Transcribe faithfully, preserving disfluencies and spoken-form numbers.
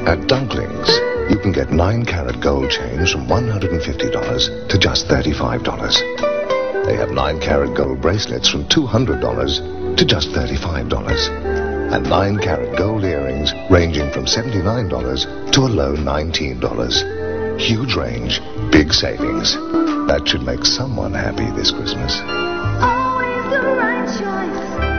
At Dunklings, you can get nine carat gold chains from one hundred fifty dollars to just thirty-five dollars. They have nine carat gold bracelets from two hundred dollars to just thirty-five dollars. And nine carat gold earrings ranging from seventy-nine dollars to a low nineteen dollars. Huge range, big savings. That should make someone happy this Christmas. Always the right choice.